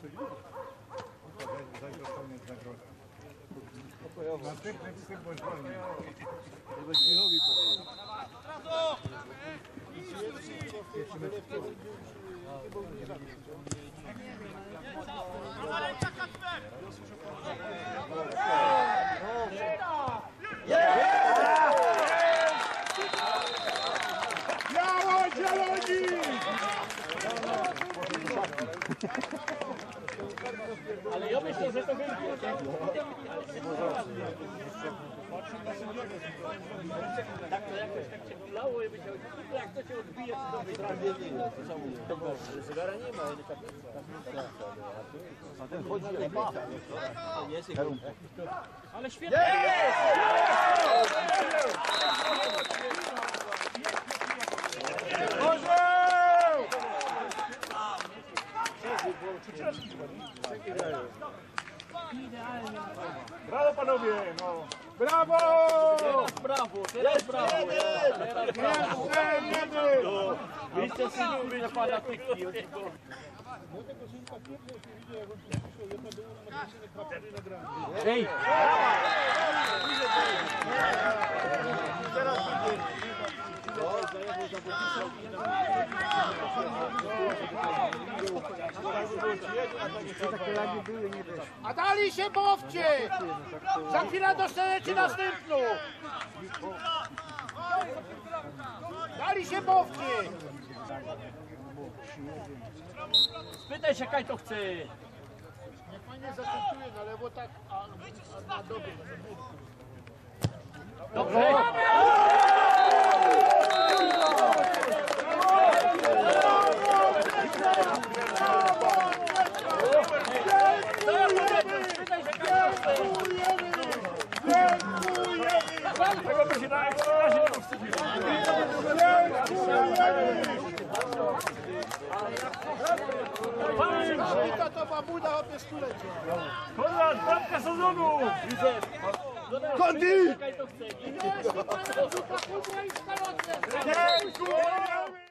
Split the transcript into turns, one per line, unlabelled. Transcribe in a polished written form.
dostaniesz nagrodę. Następny wstęp bądź wolny.
Żeby Cichowi powiedzieć.
Biało, zieloni!
Ale ja myślę, że to będzie. Tak to jakoś tak cię kulało i myślał, jak to cię odbije, to dobry
Sprawiedliwe, to samo jest. Ale zegara nie ma, ale kaplica. A ten chodzi jak ma. To nie jest jego.
Ale świetnie jest!
Brawo panowie! No. Brawo!
Brawo, teraz brawo!
Jeszcze jeden!
Wiecie, synury fanatyki. Ej!
A dali się bawcie! Za chwilę dostaniecie następną! Dali się bawcie!
Spytaj się, kaj to chce.
Niech pan nie zakończuje na lewo tak, a na dobry.
Dobrze!
Tego by się na ekstrazie nie powstydziło.
Wita to babuda o stulecie.
Konrad, bramka sezonu!
Kaj to chce.
Nie, to pana zupa kubła i skalotne.
Dziękuję!